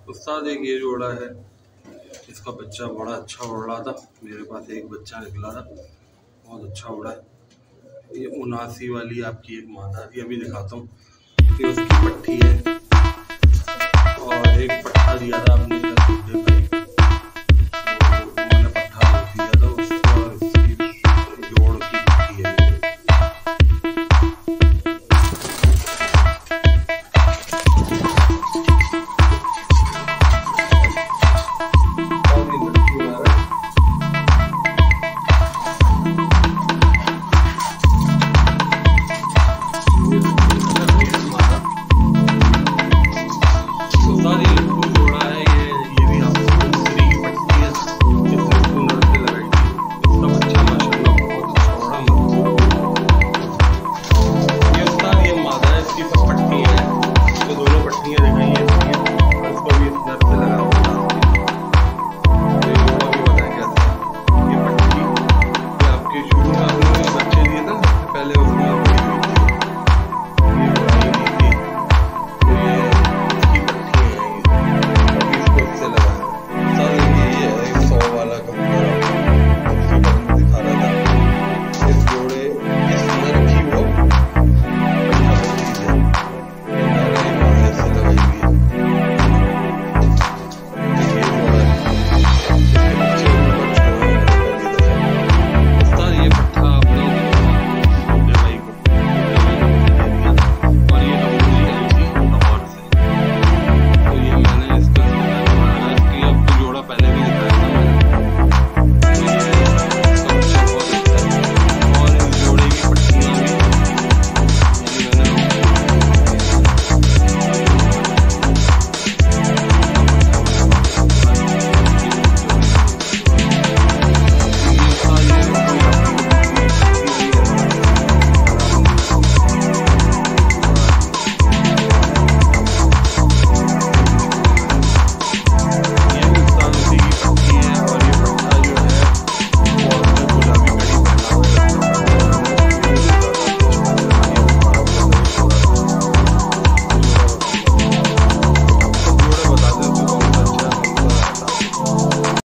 उस्ताद एक ये जोड़ा है, इसका बच्चा बड़ा अच्छा उड़ रहा था, मेरे पास एक बच्चा निकला था, बहुत अच्छा उड़ा है। ये 79 वाली आपकी एक मादा थी, अभी दिखाता हूँ। ये उसकी पट्टी है और एक पट्टा दिया था आपने